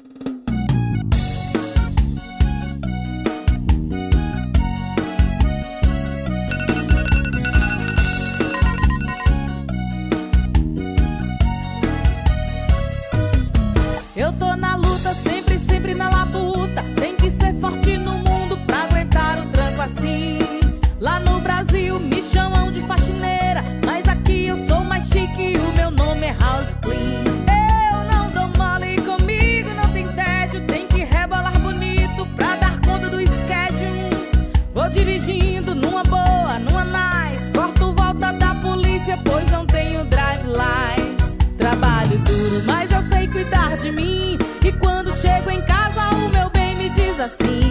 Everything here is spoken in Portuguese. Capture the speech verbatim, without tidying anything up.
Eu tô na luta, sempre, sempre na labuta. Tem que ser forte no mundo pra aguentar o tranco assim. Lá no Brasil me chamam de faxineira, mas aqui eu sou mais chique e o meu nome é House Clean. Eu não dou mole, comigo não tem tédio. Tem que rebolar bonito pra dar conta do schedule. Vou dirigindo numa boa, numa nice. Corto volta da polícia, pois não tenho drive license. Trabalho duro, mas eu sei cuidar de mim. E quando chego em casa o meu bem me diz assim: